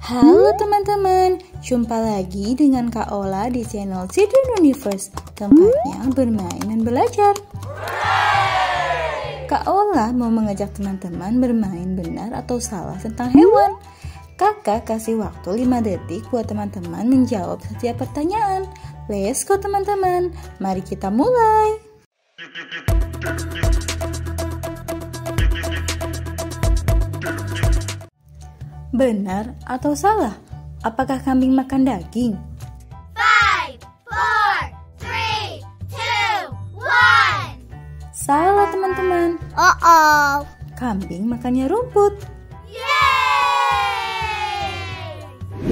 Halo teman-teman, jumpa lagi dengan Kak Ola di channel Children Universe, tempatnya bermain dan belajar. Kak Ola mau mengajak teman-teman bermain benar atau salah tentang hewan. Kakak kasih waktu 5 detik buat teman-teman menjawab setiap pertanyaan. Let's go teman-teman, mari kita mulai. Benar atau salah? Apakah kambing makan daging? 5, 4, 3, 2, 1. Salah teman-teman. Kambing makannya rumput. Yeay!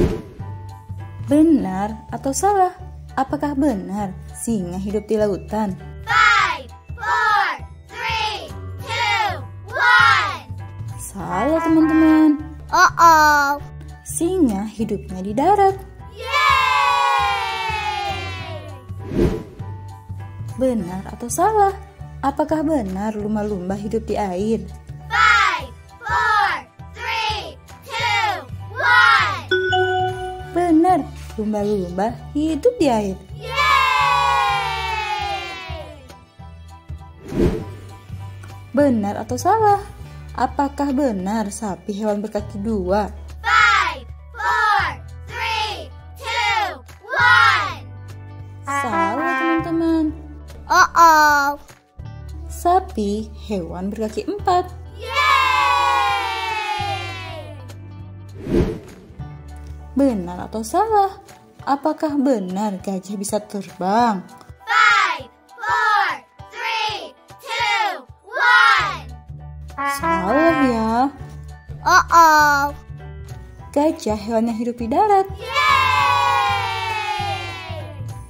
Benar atau salah? Apakah benar singa hidup di lautan? 5, 4, 3, 2, 1. Salah teman-teman. Singa hidupnya di darat. Yeay! Benar atau salah? Apakah benar lumba-lumba hidup di air? 5, 4, 3, 2, 1. Benar, lumba-lumba hidup di air. Yeay! Benar atau salah? Apakah benar sapi hewan berkaki 2? 5, 4, 3, 2, 1. Salah teman-teman. Sapi hewan berkaki 4. Yeay! Benar atau salah? Apakah benar gajah bisa terbang? 5, 4, 3, 2, 1. Salah ya. Gajah hewan yang hidup di darat. Yeay!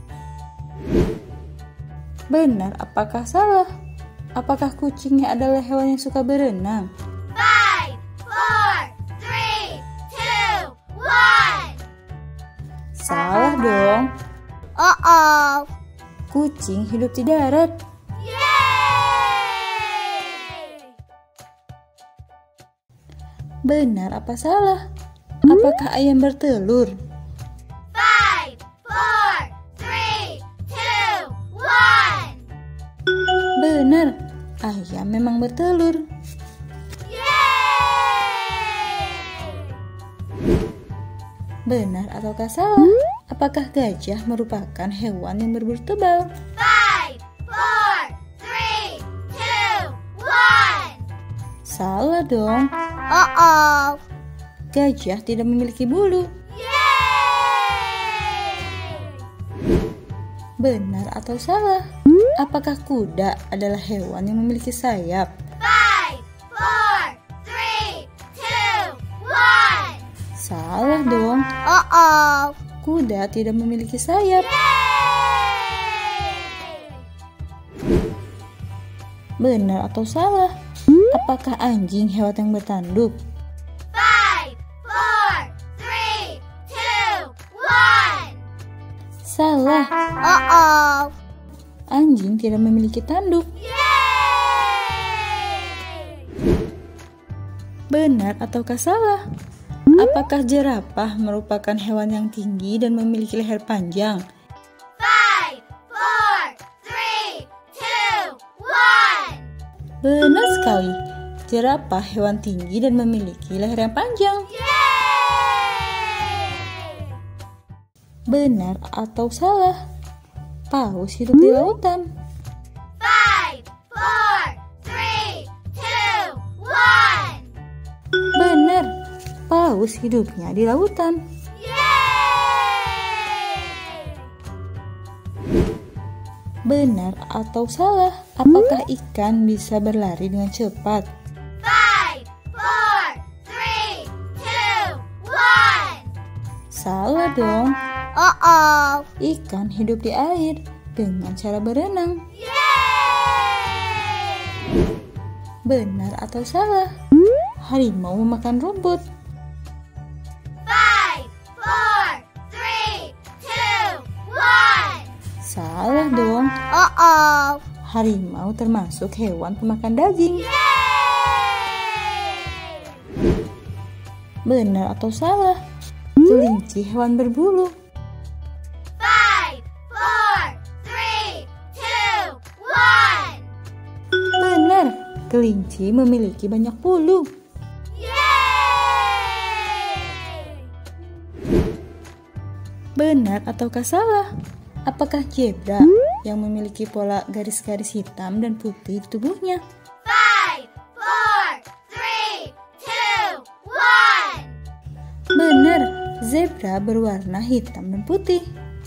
Benar apakah salah? Apakah kucingnya adalah hewan yang suka berenang? 5, 4, 3, 2, 1. Salah dong. Kucing hidup di darat. Yeay! Benar apa salah? Apakah ayam bertelur? 5, 4, 3, 2, 1. Benar, ayam memang bertelur. Yeay! Benar ataukah salah? Apakah gajah merupakan hewan yang berbulu tebal? 5, 4, 3, 2, 1. Salah dong. Gajah tidak memiliki bulu. Yeay! Benar atau salah? Apakah kuda adalah hewan yang memiliki sayap? 5, 4, 3, 2, 1. Salah dong. Kuda tidak memiliki sayap. Yeay! Benar atau salah? Apakah anjing hewan yang bertanduk? 5, 4, 3, 2, 1. Salah. Anjing tidak memiliki tanduk. Yeay! Benar ataukah salah? Apakah jerapah merupakan hewan yang tinggi dan memiliki leher panjang? 5, 4, 3, 2, 1. Benar sekali. Jerapah hewan tinggi dan memiliki leher yang panjang. Yeay! Benar atau salah? Paus hidup di lautan. 5, 4, 3, 2, 1. Benar, paus hidupnya di lautan. Yeay! Benar atau salah? Apakah ikan bisa berlari dengan cepat? 5, 4, 3, 2, 1. Salah dong. Ikan hidup di air dengan cara berenang. Yeay! Benar atau salah? Harimau memakan rumput. 5, 4, 3, 2, 1. Salah dong. Harimau termasuk hewan pemakan daging. Yeay! Benar atau salah? Kelinci hewan berbulu. 5, 4, 3, 2, 1. Benar, kelinci memiliki banyak bulu. Yeay! Benar ataukah salah? Apakah zebra yang memiliki pola garis-garis hitam dan putih di tubuhnya? 5, 4, 3, 2, 1. Benar, zebra berwarna hitam dan putih.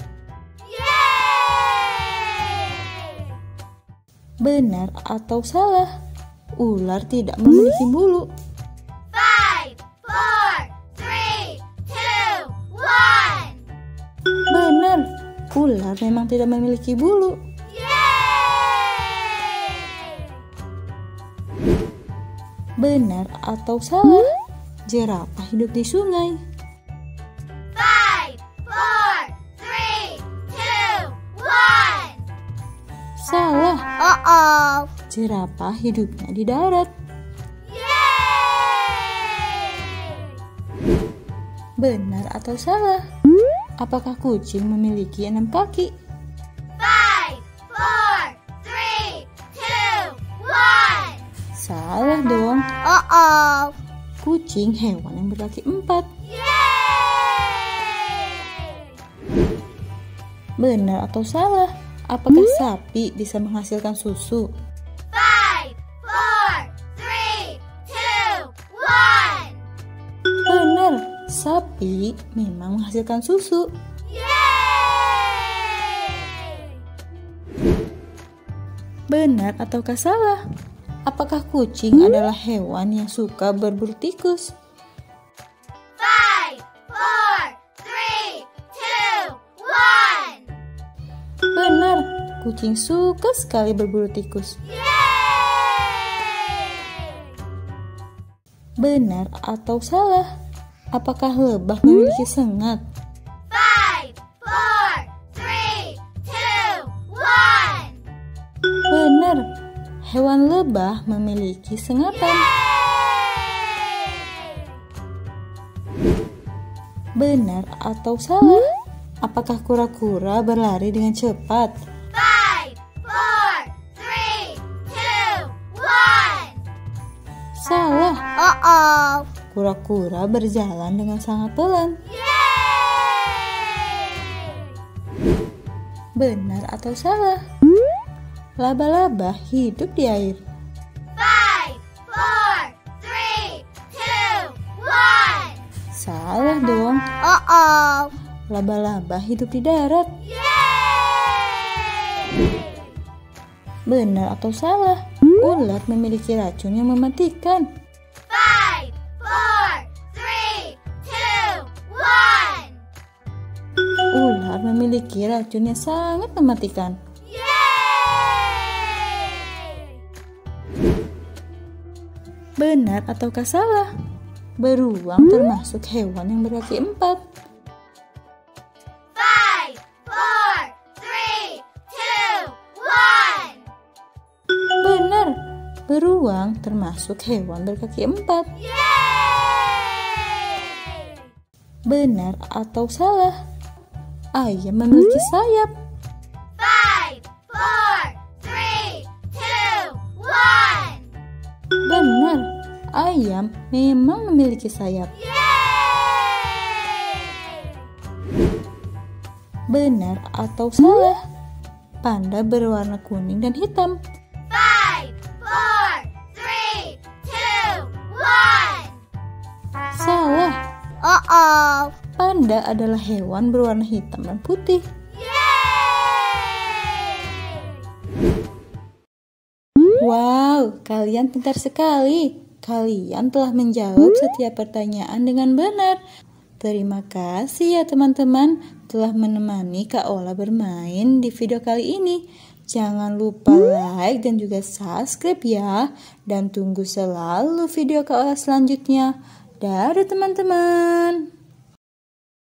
Yeay! Benar atau salah? Ular tidak memiliki bulu. 5, 4, 3, 2, 1. Benar, ular memang tidak memiliki bulu. Yeay! Benar atau salah? Jerapah hidup di sungai. 5, 4, 3, 2, 1. Salah, Uh-oh. jerapah hidupnya di darat. Yeay! Benar atau salah? Apakah kucing memiliki 6 kaki? 5, 4, 3, 2, 1. Salah dong, Uh-oh. kucing hewan yang berkaki 4. Yeay! Benar atau salah? Apakah sapi bisa menghasilkan susu? 5, 4, 3, 2, 1. Benar, sapi memang menghasilkan susu. Yeay! Benar ataukah salah? Apakah kucing adalah hewan yang suka berburu tikus? 5, 4, 3, 2, 1. Benar, kucing suka sekali berburu tikus. Yeay! Benar atau salah? Apakah lebah memiliki sengat? 5, 4, 3, 2, 1. Benar, hewan lebah memiliki sengatan. Benar atau salah? Apakah kura-kura berlari dengan cepat? 5, 4, 3, 2, 1. Salah, Uh-oh. kura-kura berjalan dengan sangat pelan. Yeay! Benar atau salah? Laba-laba hidup di air. 5, 4, 3, 2, 1. Salah dong, Uh-oh. laba-laba hidup di darat. Yeay! Benar atau salah? Ulat memiliki racun yang mematikan. 5, 4, 3, 2, 1. Ular memiliki racun yang sangat mematikan. Yeay! Benar ataukah salah? Beruang termasuk hewan yang berkaki 4. 5, 4, 3, 2, 1. Benar, beruang termasuk hewan berkaki 4. Yeay! Benar atau salah? Ayam memiliki sayap. 5, 4, 3, 2, 1. Benar, ayam memang memiliki sayap. Yeay! Benar atau salah? Panda berwarna kuning dan hitam. 5, 4, 3, 2, 1. Salah, Uh-oh. panda adalah hewan berwarna hitam dan putih. Yeay! Wow, kalian pintar sekali. Kalian telah menjawab setiap pertanyaan dengan benar. Terima kasih ya teman-teman telah menemani Kak Ola bermain di video kali ini. Jangan lupa like dan juga subscribe ya. Dan tunggu selalu video Kak Ola selanjutnya. Dadah teman-teman.